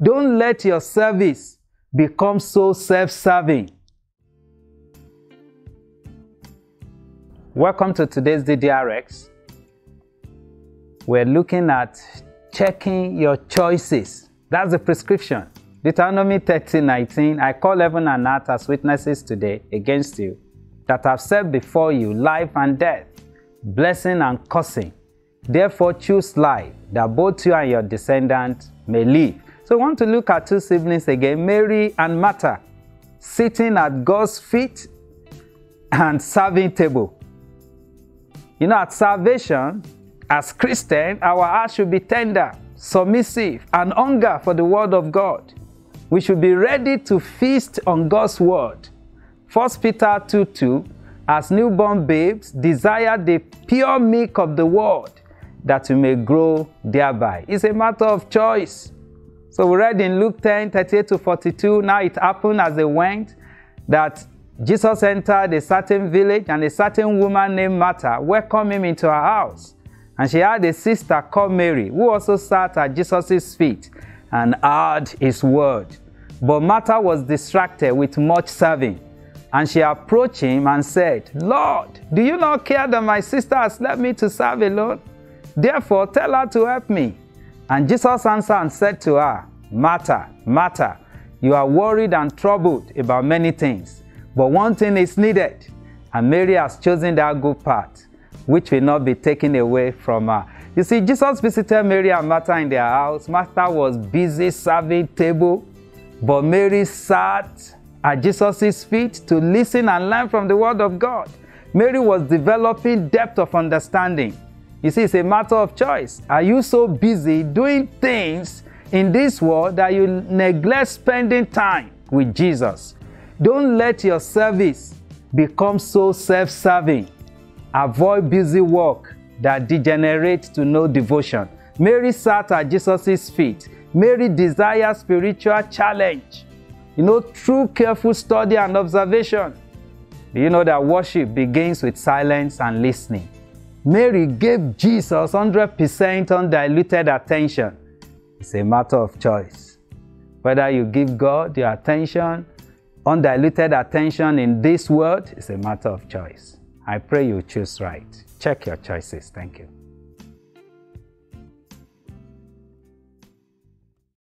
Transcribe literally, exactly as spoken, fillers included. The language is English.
Don't let your service become so self-serving. Welcome to today's D D R X. We're looking at checking your choices. That's the prescription. Deuteronomy thirty nineteen, I call heaven and earth as witnesses today against you, that have set before you life and death, blessing and cursing. Therefore choose life, that both you and your descendants may live. So we want to look at two siblings again, Mary and Martha, sitting at God's feet and serving table. You know, at salvation, as Christians, our heart should be tender, submissive, and hunger for the word of God. We should be ready to feast on God's word. First Peter two two, as newborn babes, desire the pure milk of the word, that you may grow thereby. It's a matter of choice. So we read in Luke ten thirty-eight to forty-two, now it happened as they went, that Jesus entered a certain village, and a certain woman named Martha welcomed him into her house. And she had a sister called Mary, who also sat at Jesus' feet and heard his word. But Martha was distracted with much serving. And she approached him and said, Lord, do you not care that my sister has left me to serve alone? Therefore, tell her to help me. And Jesus answered and said to her, Martha, Martha, you are worried and troubled about many things, but one thing is needed, and Mary has chosen that good part, which will not be taken away from her. You see, Jesus visited Mary and Martha in their house. Martha was busy serving table, but Mary sat at Jesus' feet to listen and learn from the word of God. Mary was developing depth of understanding. You see, it's a matter of choice. Are you so busy doing things in this world that you neglect spending time with Jesus? Don't let your service become so self-serving. Avoid busy work that degenerates to no devotion. Mary sat at Jesus' feet. Mary desires spiritual challenge. You know, through careful study and observation. Do you know that worship begins with silence and listening? Mary gave Jesus one hundred percent undiluted attention. It's a matter of choice. Whether you give God your attention, undiluted attention in this world, is a matter of choice. I pray you choose right. Check your choices. Thank you.